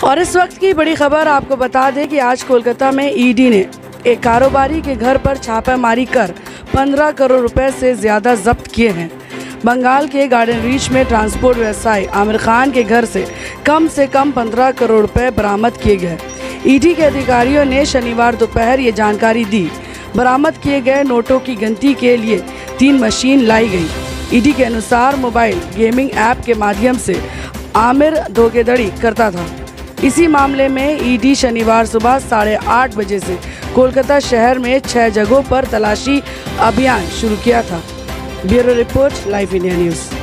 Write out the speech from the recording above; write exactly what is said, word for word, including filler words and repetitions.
और इस वक्त की बड़ी खबर आपको बता दें कि आज कोलकाता में ईडी ने एक कारोबारी के घर पर छापेमारी कर पंद्रह करोड़ रुपए से ज़्यादा जब्त किए हैं। बंगाल के गार्डन रीच में ट्रांसपोर्ट व्यवसायी आमिर खान के घर से कम से कम पंद्रह करोड़ रुपए बरामद किए गए। ईडी के अधिकारियों ने शनिवार दोपहर ये जानकारी दी। बरामद किए गए नोटों की गिनती के लिए तीन मशीन लाई गई। ईडी के अनुसार मोबाइल गेमिंग ऐप के माध्यम से आमिर धोखाधड़ी करता था। इसी मामले में ईडी शनिवार सुबह साढ़े आठ बजे से कोलकाता शहर में छह जगहों पर तलाशी अभियान शुरू किया था। Bureau report, live India news.